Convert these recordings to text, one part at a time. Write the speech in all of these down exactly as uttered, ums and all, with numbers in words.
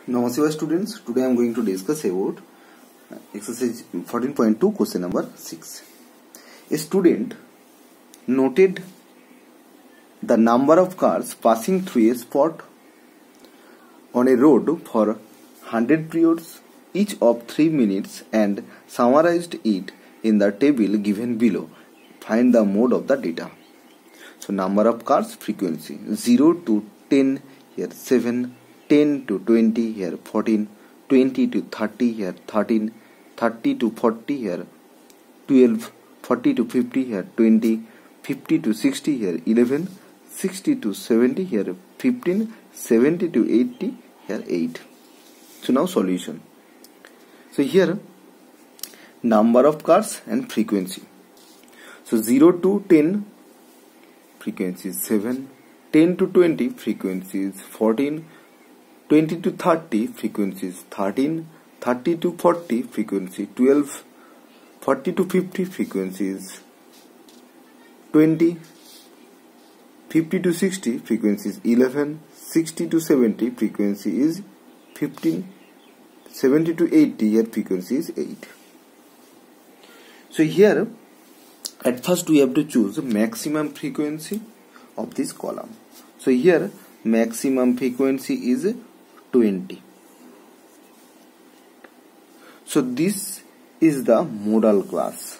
Namaste students, today I am going to discuss about exercise fourteen point two question number six. A student noted the number of cars passing through a spot on a road for one hundred periods each of three minutes and summarized it in the table given below. Find the mode of the data. So number of cars, frequency zero to ten, here seven, ten to twenty, here fourteen, twenty to thirty, here thirteen, thirty to forty, here twelve, forty to fifty, here twenty, fifty to sixty, here eleven, sixty to seventy, here fifteen, seventy to eighty, here eight. So now solution. So here number of cars and frequency. So zero to ten frequency is seven, ten to twenty frequency is fourteen, twenty to thirty frequency is thirteen, thirty to forty frequency twelve, forty to fifty frequency is twenty, fifty to sixty frequency is eleven, sixty to seventy frequency is fifteen, seventy to eighty here frequency is eight. So here at first we have to choose maximum frequency of this column. So here maximum frequency is twenty. So this is the modal class.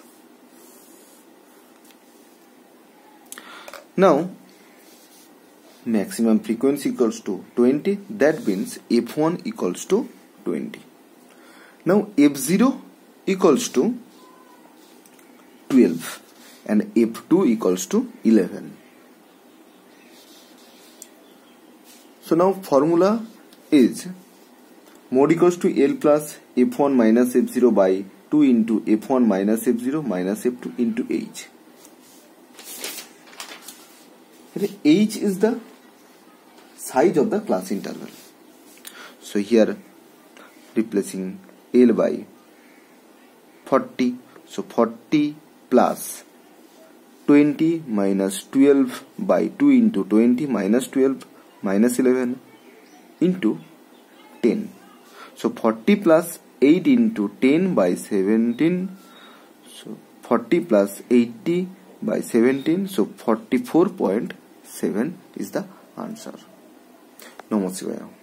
Now maximum frequency equals to twenty, that means F one equals to twenty. Now F zero equals to twelve and F two equals to eleven. So now formula is mode equals to L plus F one minus F zero by two into F one minus F zero minus F two into H. H is the size of the class interval. So here replacing L by forty. So forty plus twenty minus twelve by two into twenty minus twelve minus eleven into ten. So forty plus eight into ten by seventeen. So forty plus eighty by seventeen. So forty-four point seven is the answer. Namaste.